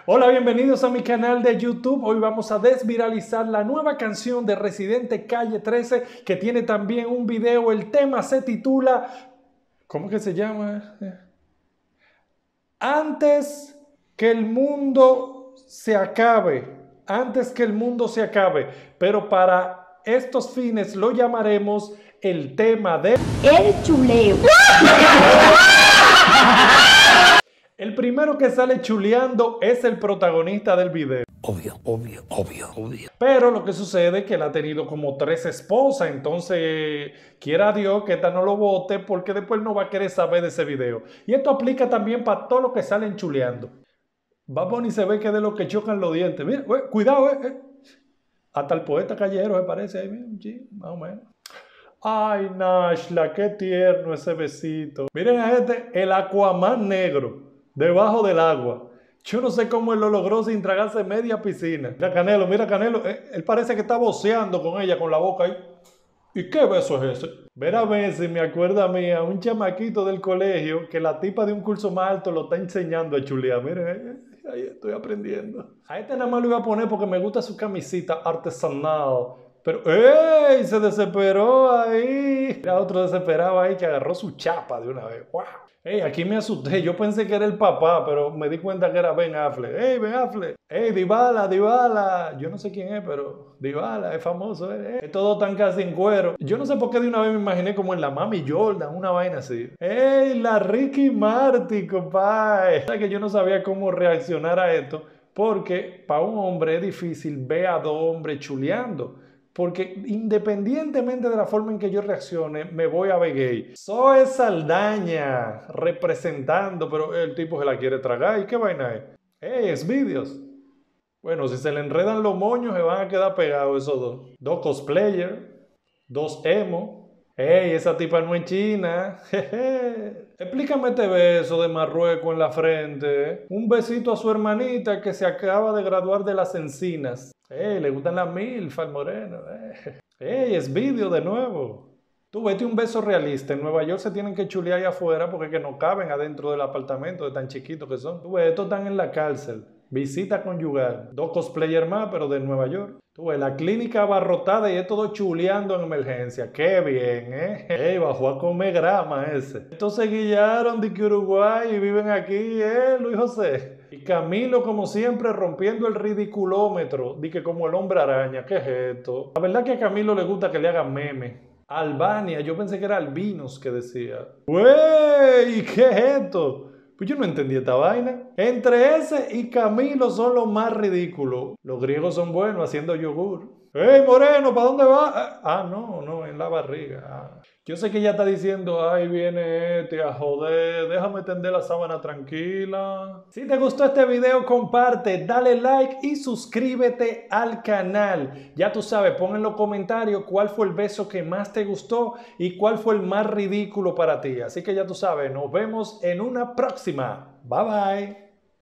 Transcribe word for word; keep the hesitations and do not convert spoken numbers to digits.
Hola, bienvenidos a mi canal de YouTube. Hoy vamos a desviralizar la nueva canción de Residente Calle trece, que tiene también un video. El tema se titula... ¿Cómo que se llama? Antes que el mundo se acabe. Antes que el mundo se acabe. Pero para estos fines lo llamaremos el tema de... El chuleo. El primero que sale chuleando es el protagonista del video. Obvio, obvio, obvio, obvio. Pero lo que sucede es que él ha tenido como tres esposas, entonces quiera Dios que esta no lo vote porque después no va a querer saber de ese video. Y esto aplica también para todos los que salen chuleando. Bad Bunny se ve que es de los que chocan los dientes. Mira, wey, cuidado, eh, eh. Hasta el poeta callejero se parece ahí, mira, sí, más o menos. Ay, Nashla, qué tierno ese besito. Miren a este, el Aquaman negro, debajo del agua. Yo no sé cómo él lo logró sin tragarse media piscina. Mira Canelo, mira Canelo. Él, él parece que está voceando con ella, con la boca ahí. ¿Y qué beso es ese? Ver a veces me acuerda a mí, a un chamaquito del colegio, que la tipa de un curso más alto lo está enseñando a chulear. Miren, ahí, ahí estoy aprendiendo. A este nada más lo iba a poner porque me gusta su camisita artesanal. Pero, ¡ey! Se desesperó ahí. Era otro desesperado ahí que agarró su chapa de una vez. ¡Wow! ¡Ey! Aquí me asusté. Yo pensé que era el papá, pero me di cuenta que era Ben Affleck. ¡Ey, Ben Affleck! ¡Ey, Dybala, Dybala! Yo no sé quién es, pero Dybala es famoso. ¿eh? Es todo tan casi en cuero. Yo no sé por qué de una vez me imaginé como en la Mami Jordan, una vaina así. ¡Ey! La Ricky Martin, compadre. ¿Sabes que yo no sabía cómo reaccionar a esto? Porque para un hombre es difícil ver a dos hombres chuleando. Porque independientemente de la forma en que yo reaccione, me voy a ver gay. Zoe Saldaña representando, pero el tipo se la quiere tragar. ¿Y qué vaina es? ¡Ey, es vídeos! Bueno, si se le enredan los moños, se van a quedar pegados esos dos. Dos cosplayers, dos emo. ¡Ey, esa tipa no es china! Jeje. Explícame este beso de Marruecos en la frente. Un besito a su hermanita que se acaba de graduar de las encinas. ¡Ey, le gustan las milf al moreno! ¡Ey, ey, es vídeo de nuevo! Tú vete un beso realista. En Nueva York se tienen que chulear allá afuera porque que no caben adentro del apartamento de tan chiquitos que son. Tú ves, estos están en la cárcel. Visita conyugal. Dos cosplayers más, pero de Nueva York. Tú ves, la clínica abarrotada y es todo chuleando en emergencia. ¡Qué bien, eh! ¡Ey, bajó a comer grama ese! Estos se guillaron de que Uruguay y viven aquí, ¿eh, Luis José? Y Camilo, como siempre, rompiendo el ridiculómetro. Di que como el hombre araña. ¿Qué es esto? La verdad que a Camilo le gusta que le hagan meme. Albania, yo pensé que era albinos que decía. ¡Wey! ¿Qué es esto? Pues yo no entendí esta vaina. Entre ese y Camilo son los más ridículos. Los griegos son buenos haciendo yogur. ¡Ey, Moreno! ¿Para dónde va? Ah, no, no, en la barriga. Ah. Yo sé que ella está diciendo, ay, viene este a joder, déjame tender la sábana tranquila. Si te gustó este video, comparte, dale like y suscríbete al canal. Ya tú sabes, pon en los comentarios cuál fue el beso que más te gustó y cuál fue el más ridículo para ti. Así que ya tú sabes, nos vemos en una próxima. Bye bye.